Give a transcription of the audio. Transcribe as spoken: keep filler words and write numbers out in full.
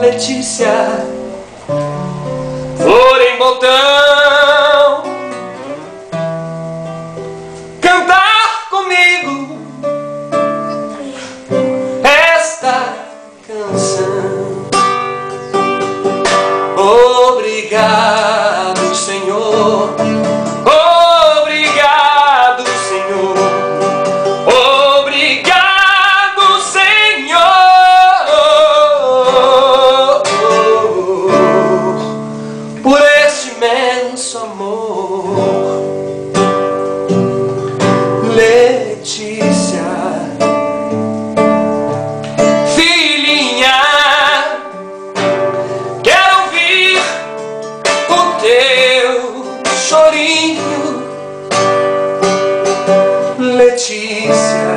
Letícia, flor em botão, cantar comigo esta canção. Obrigado, Senhor. Obrigado, Senhor. Obrigado, Senhor, por este imenso amor. Letícia, filhinha, quero ouvir o teu chorinho. Letícia,